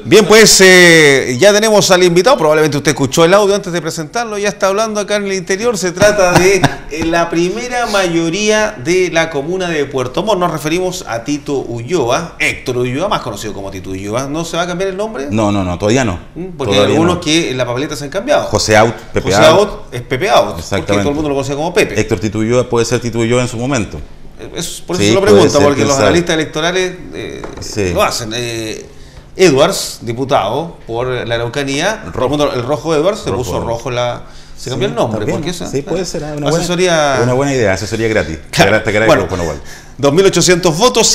Bien, pues ya tenemos al invitado, probablemente usted escuchó el audio antes de presentarlo, ya está hablando acá en el interior, se trata de la primera mayoría de la comuna de Puerto Montt. Nos referimos a Tito Ulloa, Héctor Ulloa, más conocido como Tito Ulloa. ¿No se va a cambiar el nombre? No, todavía no. Porque todavía hay algunos no. que en la papeleta se han cambiado. José Out, Pepe José Out. Out es Pepe Out, Exactamente. porque todo el mundo lo conocía como Pepe. Héctor Tito Ulloa puede ser Tito Ulloa en su momento. Por eso Sí, se lo puede pregunto, ser, porque quién los sabe. analistas electorales Sí. lo hacen. Edwards, diputado por la Araucanía, el rojo Edwards, se puso rojo se cambió el nombre. También, ¿Por qué eso? sí, puede ser. Una buena idea, asesoría gratis. Claro. Bueno, 2.800 votos,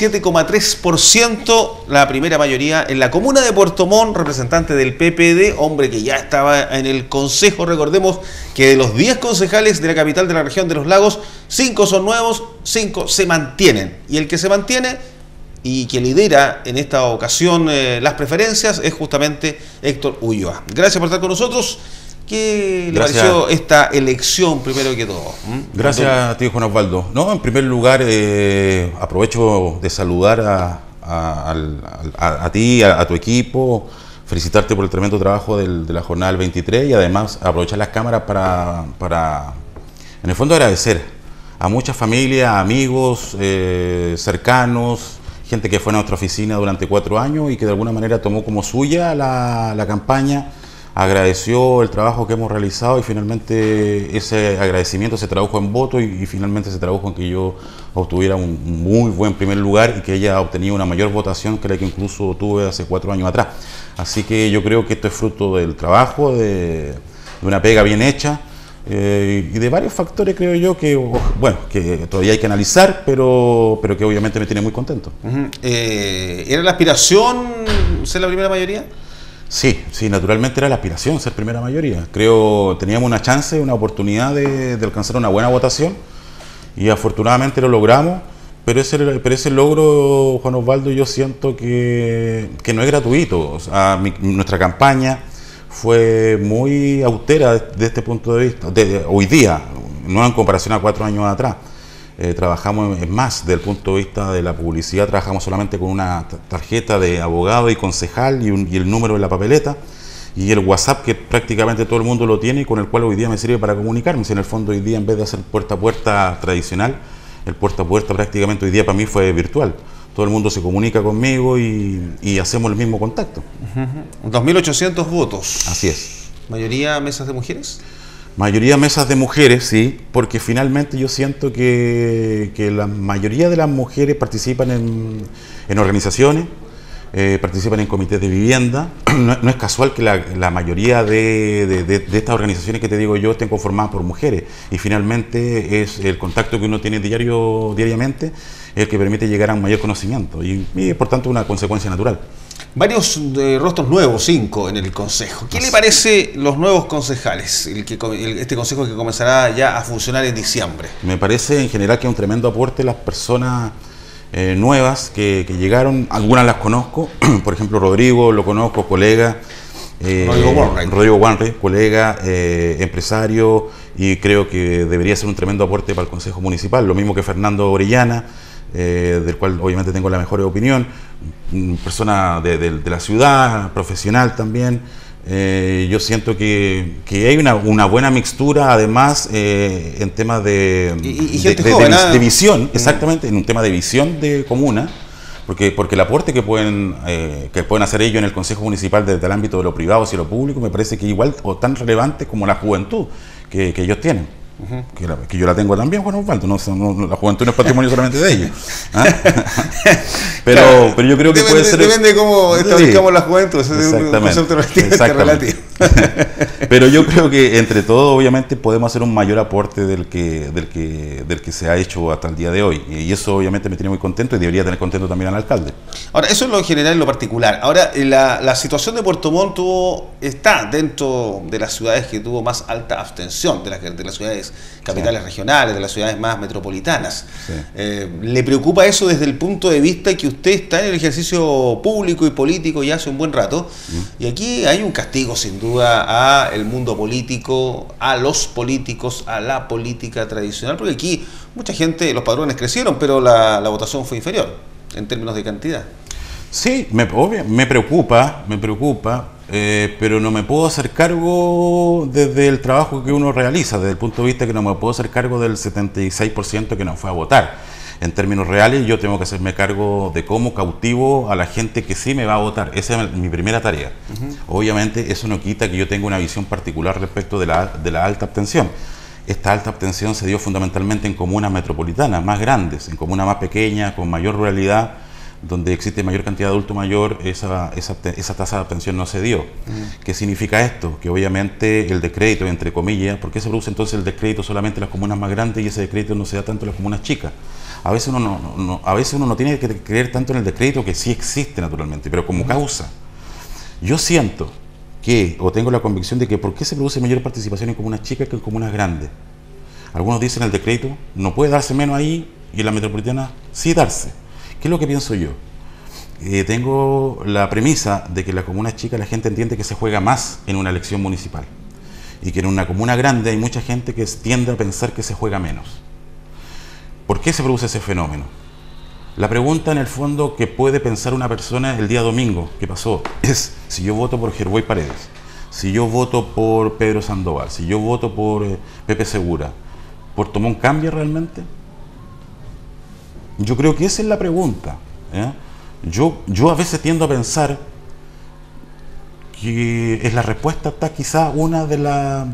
7,3%, la primera mayoría en la comuna de Puerto Montt, representante del PPD, hombre que ya estaba en el consejo. Recordemos que de los 10 concejales de la capital de la región de los lagos, 5 son nuevos, 5 se mantienen. Y el que se mantiene y que lidera en esta ocasión las preferencias es justamente Héctor Ulloa. Gracias por estar con nosotros. ¿Qué le pareció esta elección, primero que todo? Gracias a ti, Juan Osvaldo. No, en primer lugar, aprovecho de saludar a ti, a tu equipo, felicitarte por el tremendo trabajo de la jornada del 23 y además aprovechar las cámaras para en el fondo, agradecer a muchas familias, amigos, cercanos, gente que fue a nuestra oficina durante 4 años y que de alguna manera tomó como suya la campaña, agradeció el trabajo que hemos realizado y finalmente ese agradecimiento se tradujo en voto y finalmente se tradujo en que yo obtuviera un muy buen primer lugar y que ella obtenía una mayor votación que la que incluso tuve hace 4 años atrás. Así que yo creo que esto es fruto del trabajo, de una pega bien hecha. Y de varios factores creo yo que, bueno, que todavía hay que analizar, pero que obviamente me tiene muy contento. ¿Era la aspiración ser la primera mayoría? Sí, naturalmente era la aspiración ser primera mayoría. Creo teníamos una chance, una oportunidad de alcanzar una buena votación y afortunadamente lo logramos, pero ese logro, Juan Osvaldo, yo siento que no es gratuito. O sea, nuestra campaña fue muy austera de este punto de vista, hoy día, no en comparación a 4 años atrás. Trabajamos en más desde el punto de vista de la publicidad, trabajamos solamente con una tarjeta de abogado y concejal y el número de la papeleta y el WhatsApp que prácticamente todo el mundo lo tiene y con el cual hoy día me sirve para comunicarme. Si en el fondo hoy día en vez de hacer puerta a puerta tradicional, el puerta a puerta prácticamente hoy día para mí fue virtual. Todo el mundo se comunica conmigo y hacemos el mismo contacto. 2.800 votos. Así es. ¿Mayoría mesas de mujeres? Mayoría mesas de mujeres, sí, porque finalmente yo siento que la mayoría de las mujeres participan en organizaciones, participan en comités de vivienda. No es casual que la mayoría de estas organizaciones que te digo yo estén conformadas por mujeres y finalmente es el contacto que uno tiene diariamente el que permite llegar a un mayor conocimiento y por tanto una consecuencia natural. Varios rostros nuevos, 5 en el consejo. ¿Qué le parece los nuevos concejales? Este consejo que comenzará ya a funcionar en diciembre. Me parece en general que es un tremendo aporte las personas nuevas que llegaron. Algunas las conozco, por ejemplo Rodrigo, lo conozco, colega. Rodrigo Wanreich, colega, empresario, y creo que debería ser un tremendo aporte para el Consejo Municipal. Lo mismo que Fernando Orellana, del cual obviamente tengo la mejor opinión, persona de la ciudad, profesional también. Yo siento que hay una buena mixtura, además, en temas de visión, exactamente, en un tema de visión de comuna, porque el aporte que pueden hacer ellos en el Consejo Municipal desde el ámbito de lo privado y lo público me parece que igual o tan relevante como la juventud que ellos tienen. Que yo la tengo también, Juan Osvaldo, la juventud no es patrimonio solamente de ellos. Pero yo creo que puede ser... Depende de cómo establezcamos la juventud, eso es un concepto relativo. Pero yo creo que entre todos obviamente podemos hacer un mayor aporte del que se ha hecho hasta el día de hoy, y eso obviamente me tiene muy contento y debería tener contento también al alcalde. Ahora, eso es lo general y lo particular. Ahora, la situación de Puerto Montt está dentro de las ciudades que tuvo más alta abstención, de las ciudades capitales regionales, de las ciudades más metropolitanas. Sí. ¿Le preocupa eso desde el punto de vista que usted está en el ejercicio público y político ya hace un buen rato? Y aquí hay un castigo sin duda al mundo político, a los políticos, a la política tradicional, porque aquí mucha gente, los padrones crecieron, pero la votación fue inferior en términos de cantidad. Sí, me preocupa, pero no me puedo hacer cargo desde el trabajo que uno realiza, desde el punto de vista que no me puedo hacer cargo del 76% que no fue a votar. En términos reales, yo tengo que hacerme cargo de cómo cautivo a la gente que sí me va a votar. Esa es mi primera tarea. Obviamente, eso no quita que yo tenga una visión particular respecto de la alta abstención. Esta alta abstención se dio fundamentalmente en comunas metropolitanas más grandes, en comunas más pequeñas, con mayor ruralidad, donde existe mayor cantidad de adulto mayor, esa tasa de abstención no se dio. ¿Qué significa esto? Que obviamente el descrédito, entre comillas, ¿por qué se produce entonces el descrédito solamente en las comunas más grandes y ese descrédito no se da tanto en las comunas chicas? A veces uno no tiene que creer tanto en el descrédito, que sí existe naturalmente, pero como causa. Yo siento que, o tengo la convicción de que ¿por qué se produce mayor participación en comunas chicas que en comunas grandes? Algunos dicen el descrédito no puede darse menos ahí y en la metropolitana sí darse. ¿Qué es lo que pienso yo? Tengo la premisa de que en las comunas chicas la gente entiende que se juega más en una elección municipal y que en una comuna grande hay mucha gente que tiende a pensar que se juega menos. ¿Por qué se produce ese fenómeno? La pregunta en el fondo que puede pensar una persona el día domingo que pasó es: si yo voto por Gerboy Paredes, si yo voto por Pedro Sandoval, si yo voto por Pepe Segura, ¿Puerto Montt cambia realmente? Yo creo que esa es la pregunta. Yo a veces tiendo a pensar que en la respuesta está quizá una de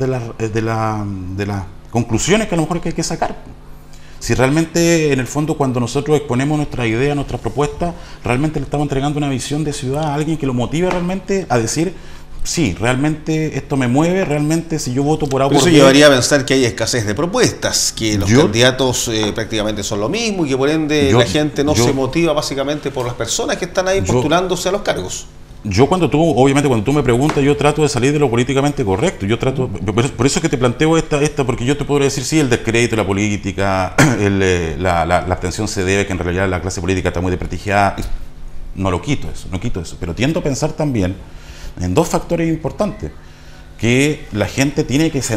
las conclusiones que a lo mejor hay que sacar. Si realmente, en el fondo, cuando nosotros exponemos nuestra idea, nuestras propuestas, realmente le estamos entregando una visión de ciudad a alguien que lo motive realmente a decir: sí, realmente esto me mueve, realmente si yo voto por A o por Eso B. llevaría a pensar que hay escasez de propuestas, que los candidatos prácticamente son lo mismo y que por ende la gente no se motiva básicamente por las personas que están ahí postulándose a los cargos. Yo cuando tú me preguntas, yo trato de salir de lo políticamente correcto. Yo trato, por eso es que te planteo porque yo te podría decir, sí, el descrédito, la política, la abstención se debe, que en realidad la clase política está muy desprestigiada. No quito eso. Pero tiendo a pensar también en dos factores importantes que la gente tiene que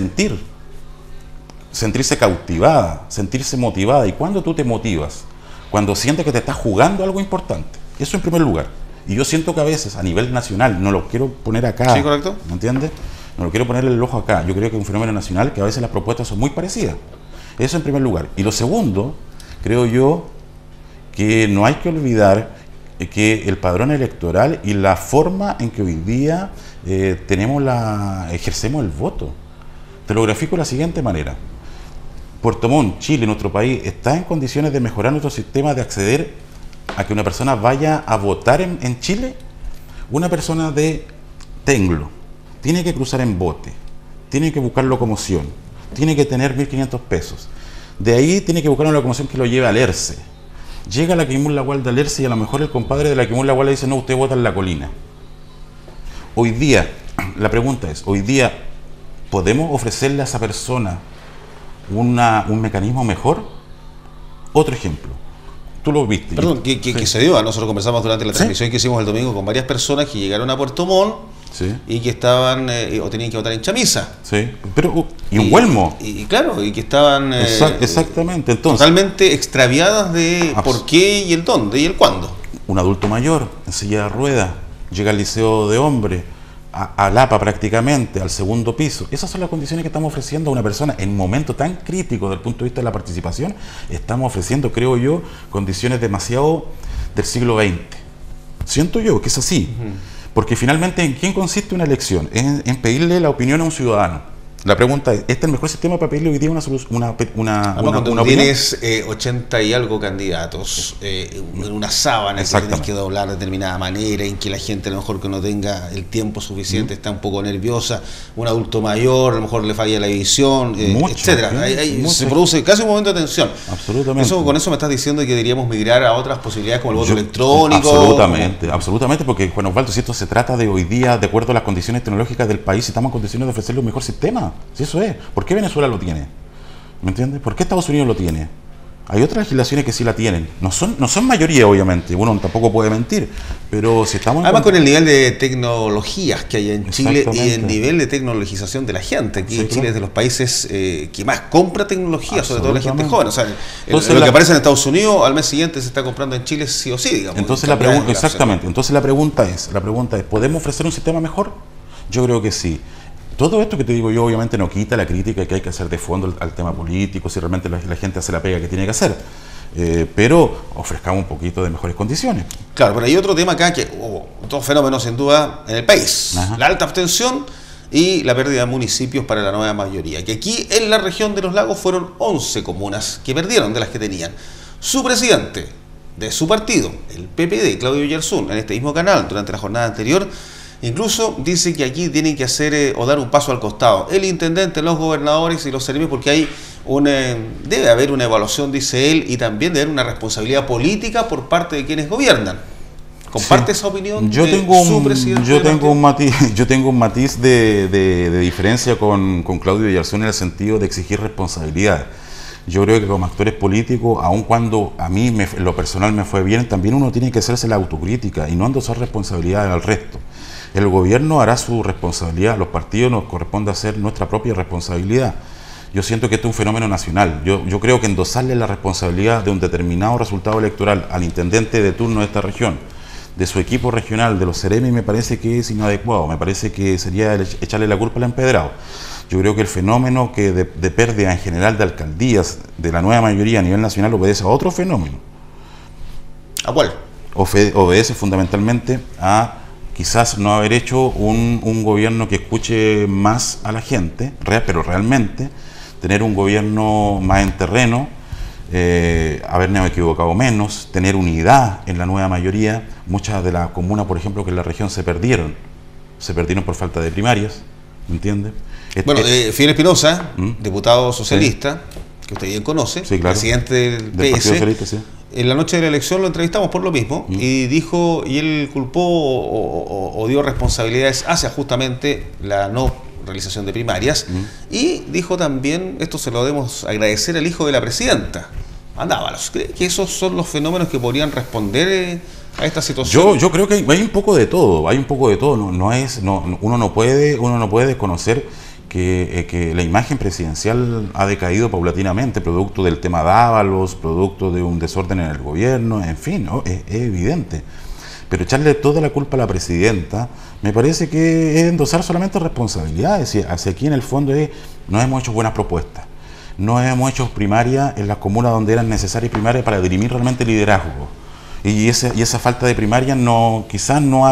sentirse cautivada, sentirse motivada. Y cuando tú te motivas, cuando sientes que te estás jugando algo importante, eso en primer lugar. Y yo siento que a veces, a nivel nacional, no lo quiero poner acá. Sí, correcto. ¿Me entiendes? No lo quiero poner el ojo acá. Yo creo que es un fenómeno nacional que a veces las propuestas son muy parecidas. Eso en primer lugar. Y lo segundo, creo yo, que no hay que olvidar que el padrón electoral y la forma en que hoy día ejercemos el voto. Te lo grafico de la siguiente manera. Puerto Montt, Chile, nuestro país, está en condiciones de mejorar nuestro sistema de acceder a que una persona vaya a votar en Chile. Una persona de Tenglo tiene que cruzar en bote, tiene que buscar locomoción, tiene que tener 1.500 pesos. De ahí tiene que buscar una locomoción que lo lleve al ERCE. Llega a la Quimún La Gualda al ERCE y a lo mejor el compadre de la Quimún La Gualda dice: no, usted vota en La Colina. Hoy día, la pregunta es, ¿hoy día podemos ofrecerle a esa persona un mecanismo mejor? Otro ejemplo. Tú lo viste. Perdón, que se dio. Nosotros conversamos durante la transmisión que hicimos el domingo con varias personas que llegaron a Puerto Montt y que estaban o tenían que votar en chamisa. Sí, pero y un huelmo. Y claro, y que estaban exactamente. Entonces, totalmente extraviadas de por qué y el dónde y el cuándo. Un adulto mayor en silla de ruedas llega al liceo de hombres, a Lapa prácticamente, al segundo piso. Esas son las condiciones que estamos ofreciendo a una persona en un momento tan crítico desde el punto de vista de la participación. Estamos ofreciendo, creo yo, condiciones demasiado del siglo XX. Siento yo que es así. Porque finalmente, ¿en quién consiste una elección? En pedirle la opinión a un ciudadano. La pregunta es: ¿este es el mejor sistema para pedirle hoy día una opinión? Tienes 80 y algo candidatos en una sábana que tienes que doblar de determinada manera, en que la gente a lo mejor que no tenga el tiempo suficiente está un poco nerviosa, un adulto mayor a lo mejor le falla la visión, etcétera. Se produce casi un momento de tensión. Absolutamente. Con eso me estás diciendo que deberíamos migrar a otras posibilidades como el voto electrónico. Absolutamente, porque Juan Osvaldo, si esto se trata de hoy día, de acuerdo a las condiciones tecnológicas del país, estamos en condiciones de ofrecerle un mejor sistema. Si eso es, ¿por qué Venezuela lo tiene? ¿Me entiendes? ¿Por qué Estados Unidos lo tiene? Hay otras legislaciones que sí la tienen. No son mayoría, obviamente. Uno tampoco puede mentir. Pero si estamos... Además con el nivel de tecnologías que hay en Chile y el nivel de tecnologización de la gente. Aquí sí, Chile es de los países que más compra tecnología, sobre todo la gente joven. O sea, entonces, lo que aparece en Estados Unidos, al mes siguiente se está comprando en Chile sí o sí, digamos. Entonces la pregunta, exactamente. Entonces la pregunta es, ¿podemos ofrecer un sistema mejor? Yo creo que sí. Todo esto que te digo yo obviamente no quita la crítica que hay que hacer de fondo al tema político, si realmente la gente hace la pega que tiene que hacer. Pero ofrezcamos un poquito de mejores condiciones. Claro, pero hay otro tema acá que dos fenómenos sin duda en el país. Ajá. La alta abstención y la pérdida de municipios para la nueva mayoría. Que aquí en la región de los lagos fueron 11 comunas que perdieron de las que tenían. Su presidente de su partido, el PPD, Claudio Yarzún, en este mismo canal durante la jornada anterior, incluso dice que aquí tienen que hacer o dar un paso al costado el intendente, los gobernadores y los servicios, porque hay debe haber una evaluación, dice él, y también debe haber una responsabilidad política por parte de quienes gobiernan. ¿Comparte esa opinión? Yo tengo un matiz de diferencia con Claudio Yarzún en el sentido de exigir responsabilidad. Yo creo que como actores políticos, aun cuando a mí en lo personal me fue bien, también uno tiene que hacerse la autocrítica y no endosar responsabilidades al resto. El gobierno hará su responsabilidad, los partidos nos corresponde hacer nuestra propia responsabilidad. Yo siento que esto es un fenómeno nacional. Yo creo que endosarle la responsabilidad de un determinado resultado electoral al intendente de turno de esta región, de su equipo regional, de los Ceremi, me parece que es inadecuado, me parece que sería echarle la culpa al empedrado. Yo creo que el fenómeno de pérdida en general de alcaldías de la nueva mayoría a nivel nacional obedece a otro fenómeno. ¿A cuál? Obedece fundamentalmente a quizás no haber hecho un gobierno que escuche más a la gente, pero realmente tener un gobierno más en terreno, habernos equivocado menos, tener unidad en la nueva mayoría. Muchas de las comunas, por ejemplo, que en la región se perdieron por falta de primarias, ¿me entiende? Bueno, Fidel Espinosa, diputado socialista, sí, que usted bien conoce, sí, claro, presidente del PS, Socialista, sí. En la noche de la elección lo entrevistamos por lo mismo y dijo, y él culpó o dio responsabilidades hacia justamente la no realización de primarias y dijo también, esto se lo debemos agradecer al hijo de la presidenta, Andávalos. ¿Cree que esos son los fenómenos que podrían responder a esta situación? Yo creo que hay un poco de todo, uno no puede desconocer que la imagen presidencial ha decaído paulatinamente, producto del tema Dávalos, producto de un desorden en el gobierno, en fin, ¿no? Es evidente. Pero echarle toda la culpa a la presidenta, me parece que es endosar solamente responsabilidades. Hacia aquí en el fondo no hemos hecho buenas propuestas, no hemos hecho primarias en las comunas donde eran necesarias primarias para dirimir realmente liderazgo. Y esa falta de primaria quizás no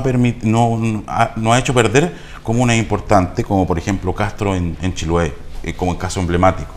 ha hecho perder comunas importantes, como por ejemplo Castro en Chiloé, como el caso emblemático.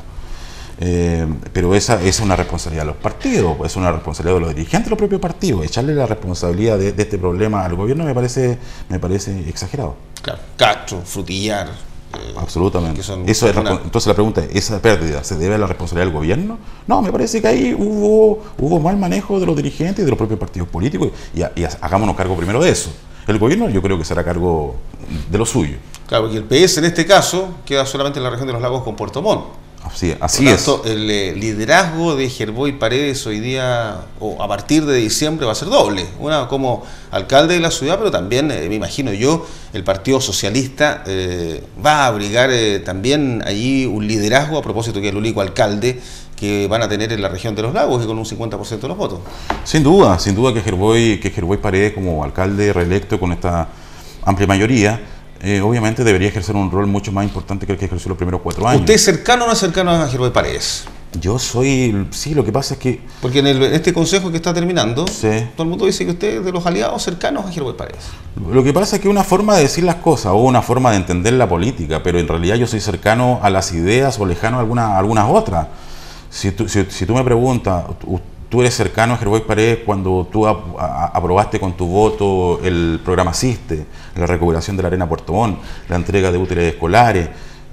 Pero esa es una responsabilidad de los partidos, es una responsabilidad de los dirigentes de los propios partidos. Echarle la responsabilidad de este problema al gobierno me parece exagerado. Claro, Castro, Frutillar. Absolutamente. Entonces la pregunta es, ¿esa pérdida se debe a la responsabilidad del gobierno? No, me parece que ahí hubo mal manejo de los dirigentes y de los propios partidos políticos y hagámonos cargo primero de eso. El gobierno yo creo que será cargo de lo suyo. Claro, porque el PS en este caso queda solamente en la región de los lagos con Puerto Montt. Así es. El liderazgo de Gerboy Paredes hoy día, o a partir de diciembre, va a ser doble. Una como alcalde de la ciudad, pero también, me imagino yo, el Partido Socialista va a abrigar también allí un liderazgo, a propósito que el único alcalde que van a tener en la región de los lagos y con un 50% de los votos. Sin duda que Gerboy Paredes como alcalde reelecto con esta amplia mayoría, obviamente debería ejercer un rol mucho más importante que el que ejerció los primeros 4 años. ¿Usted es cercano o no es cercano a Gerboy Paredes? Yo soy, sí, lo que pasa es que... Porque en este consejo que está terminando, sí, todo el mundo dice que usted es de los aliados cercanos a Gerboy Paredes. Lo que pasa es que una forma de decir las cosas o una forma de entender la política, pero en realidad yo soy cercano a las ideas o lejano a algunas otras. Si tú me preguntas, tú eres cercano a Gerboy Paredes cuando tú aprobaste con tu voto el programa SISTE, la recuperación de la arena Puerto Montt, la entrega de útiles escolares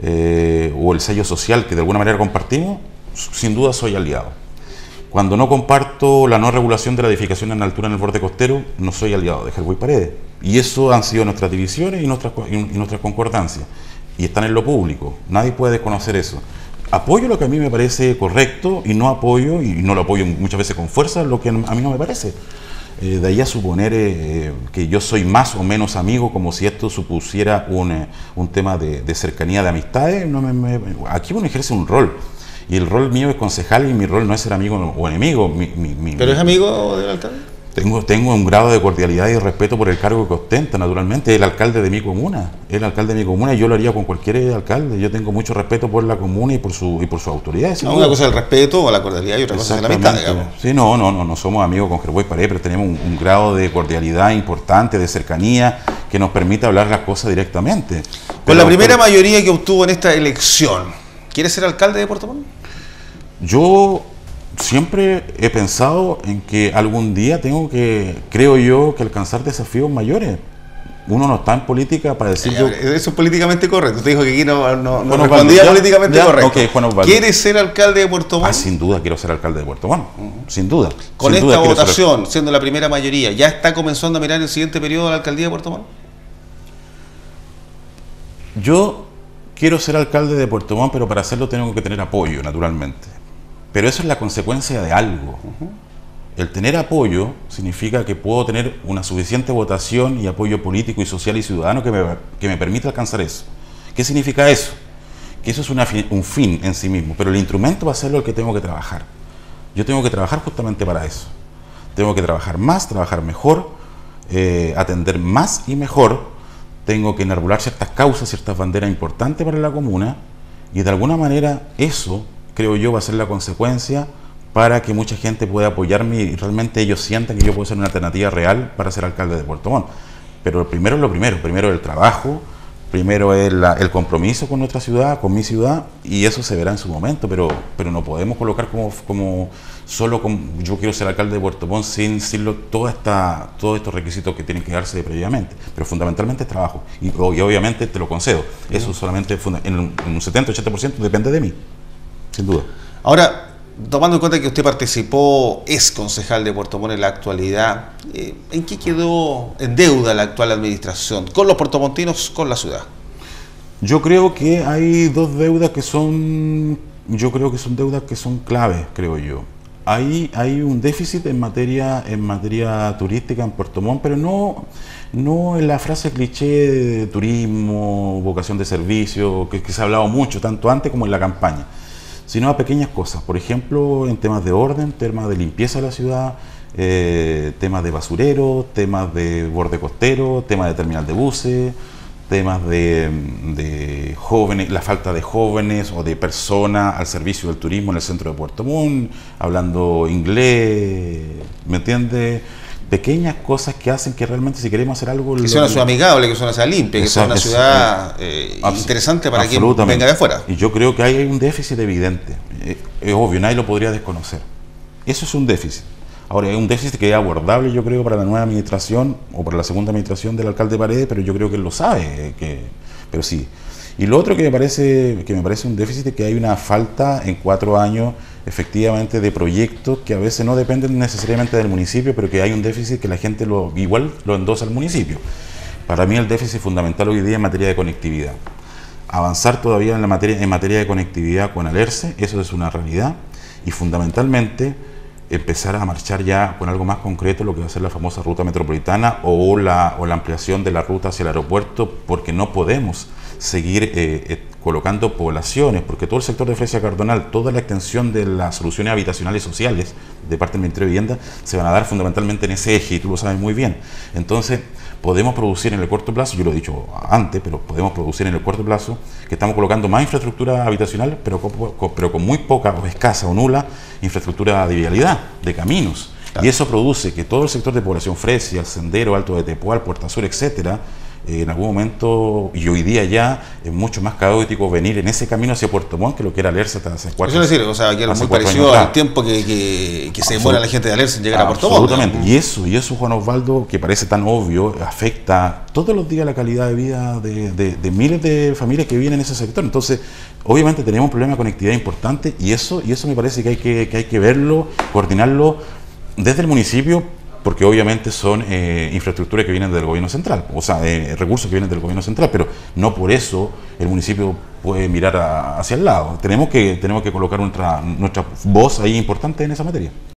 o el sello social que de alguna manera compartimos, sin duda soy aliado. Cuando no comparto la no regulación de la edificación en altura en el borde costero, no soy aliado de Gerboy Paredes. Y eso han sido nuestras divisiones y nuestras concordancias. Y están en lo público, nadie puede desconocer eso. apoyo lo que a mí me parece correcto y no apoyo, y no lo apoyo muchas veces con fuerza, lo que a mí no me parece. De ahí a suponer que yo soy más o menos amigo, como si esto supusiera un tema de cercanía, de amistades. Aquí uno ejerce un rol, y el rol mío es concejal, y mi rol no es ser amigo o enemigo. ¿Pero es amigo del alcalde? Tengo un grado de cordialidad y respeto por el cargo que ostenta, naturalmente. Es el alcalde de mi comuna, el alcalde de mi comuna, y yo lo haría con cualquier alcalde. Yo tengo mucho respeto por la comuna y por su autoridad. No, una cosa es el respeto o la cordialidad y otra cosa es la amistad, digamos. Sí, no somos amigos con Gerboy Paredes, pero tenemos un grado de cordialidad importante, de cercanía, que nos permite hablar las cosas directamente. Con la primera mayoría que obtuvo en esta elección, ¿quiere ser alcalde de Puerto Montt? Yo siempre he pensado en que algún día creo yo, que alcanzar desafíos mayores. Uno no está en política para decir yo... Eso es políticamente correcto. Te dijo que aquí no respondía políticamente correcto. Okay, ¿Quieres ser alcalde de Puerto Montt? Sin duda quiero ser alcalde de Puerto Montt. Sin duda. Con esta votación, siendo la primera mayoría, ¿ya está comenzando a mirar el siguiente periodo de la alcaldía de Puerto Montt? Yo quiero ser alcalde de Puerto Montt, pero para hacerlo tengo que tener apoyo, naturalmente. Pero eso es la consecuencia de algo. El tener apoyo significa que puedo tener una suficiente votación y apoyo político y social y ciudadano que me permita alcanzar eso. ¿Qué significa eso? Que eso es un fin en sí mismo, pero el instrumento va a ser lo que tengo que trabajar. Yo tengo que trabajar justamente para eso. Tengo que trabajar más, trabajar mejor, atender más y mejor. Tengo que enarbolar ciertas causas, ciertas banderas importantes para la comuna, y de alguna manera eso, creo yo, va a ser la consecuencia para que mucha gente pueda apoyarme y realmente ellos sientan que yo puedo ser una alternativa real para ser alcalde de Puerto Montt. Pero primero es lo primero es el trabajo, primero es el compromiso con nuestra ciudad, con mi ciudad, y eso se verá en su momento, pero no podemos colocar como solo yo quiero ser alcalde de Puerto Montt sin decirlo todos estos requisitos que tienen que darse previamente. Pero fundamentalmente es trabajo, y obviamente te lo concedo, eso solamente en un 70-80% depende de mí. Sin duda. Ahora, tomando en cuenta que usted participó, es concejal de Puerto Montt en la actualidad, ¿en qué quedó en deuda la actual administración con los puertomontinos, con la ciudad? Yo creo que hay dos deudas que son deudas que son claves, creo yo. Hay un déficit en materia turística en Puerto Montt, pero no en la frase cliché de turismo, vocación de servicio, que se ha hablado mucho, tanto antes como en la campaña, sino a pequeñas cosas. Por ejemplo, en temas de orden, temas de limpieza de la ciudad, temas de basurero, temas de borde costero, temas de terminal de buses, temas de jóvenes, la falta de jóvenes o de personas al servicio del turismo en el centro de Puerto Montt, hablando inglés, ¿me entiendes? Pequeñas cosas que hacen que realmente, si queremos hacer algo... Que sea una ciudad amigable, que sea una ciudad limpia, que sea una ciudad interesante para quien venga de afuera. Y yo creo que hay un déficit evidente. Es obvio, nadie lo podría desconocer. Eso es un déficit. Ahora, es un déficit que es abordable, yo creo, para la nueva administración o para la segunda administración del alcalde Paredes, pero yo creo que él lo sabe, pero sí. Y lo otro que me parece un déficit es que hay una falta en 4 años, efectivamente, de proyectos que a veces no dependen necesariamente del municipio, pero que hay un déficit que la gente igual lo endosa al municipio. Para mí el déficit fundamental hoy día en materia de conectividad. Avanzar todavía en materia de conectividad con Alerce, eso es una realidad, y fundamentalmente empezar a marchar ya con algo más concreto, lo que va a ser la famosa ruta metropolitana o la ampliación de la ruta hacia el aeropuerto, porque no podemos seguir colocando poblaciones, porque todo el sector de Fresia Cardonal, toda la extensión de las soluciones habitacionales y sociales de parte del Ministerio de Vivienda se van a dar fundamentalmente en ese eje, y tú lo sabes muy bien. Entonces, podemos producir en el corto plazo, yo lo he dicho antes, pero podemos producir en el corto plazo, que estamos colocando más infraestructura habitacional, pero con muy poca o escasa o nula infraestructura de vialidad, de caminos. Claro. Y eso produce que todo el sector de población Fresia, Sendero, Alto de Tepual, Puerta Sur, etcétera, en algún momento, y hoy día ya, es mucho más caótico venir en ese camino hacia Puerto Montt que lo que era Alerce hasta hace 4 años. Eso es decir, o sea, que era muy parecido al tiempo que se demora la gente de Alerce en llegar a Puerto Montt. Absolutamente. Y eso, Juan Osvaldo, que parece tan obvio, afecta todos los días la calidad de vida de miles de familias que viven en ese sector. Entonces, obviamente tenemos un problema de conectividad importante, y eso me parece que hay que verlo, coordinarlo desde el municipio, porque obviamente son infraestructuras que vienen del gobierno central, o sea, recursos que vienen del gobierno central, pero no por eso el municipio puede mirar hacia el lado. Tenemos que colocar nuestra voz ahí importante en esa materia.